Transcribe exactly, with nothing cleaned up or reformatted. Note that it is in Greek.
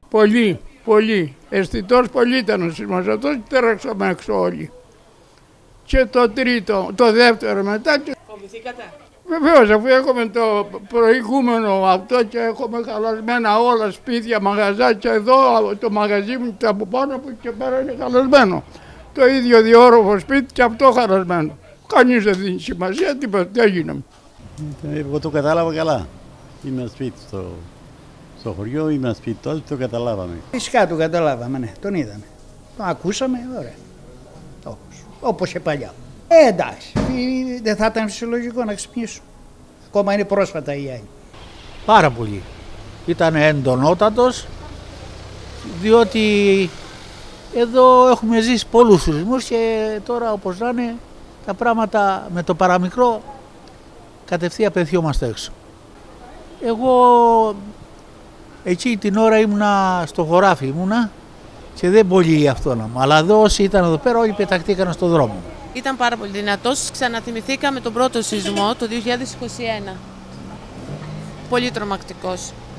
Πολύ, πολύ. Αισθητός πολύ ήταν ο σεισμός αυτός και τρέξαμε έξω όλοι. Και το τρίτο, το δεύτερο μετά. Και... Φοβηθήκατε? Βεβαίως, αφού έχουμε το προηγούμενο αυτό και έχουμε χαλασμένα όλα σπίτια, μαγαζάκια εδώ, το μαγαζί μου και από πάνω από και πέρα είναι χαλασμένο. Το ίδιο διόροφο σπίτι και αυτό χαλασμένο. Κανείς δεν δίνει σημασία, τίποτα, τι έγινε. Εγώ το κατάλαβα καλά. Είμαι σπίτι στο, στο χωριό, είμαι σπίτι τότε, το καταλάβαμε. Φυσικά το καταλάβαμε, ναι, τον είδαμε. Τον ακούσαμε, ωραία. Όπως, όπως και παλιά. Ε, εντάξει, δεν θα ήταν φυσιολογικό να ξυπνήσουν. Ακόμα είναι πρόσφατα οι άλλοι. Πάρα πολύ. Ήταν εντονότατος, διότι εδώ έχουμε ζήσει πολλούς τουρισμούς και τώρα όπως να είναι τα πράγματα με το παραμικρό κατευθείαν πετιόμαστε έξω. Εγώ εκεί την ώρα ήμουνα στο χωράφι ήμουνα και δεν πολύ αυτό να μου. Αλλά εδώ όσοι ήταν εδώ πέρα όλοι πεταχτήκαν στον δρόμο. Ήταν πάρα πολύ δυνατός. Ξαναθυμηθήκαμε τον πρώτο σεισμό το δύο χιλιάδες είκοσι ένα. Πολύ τρομακτικός.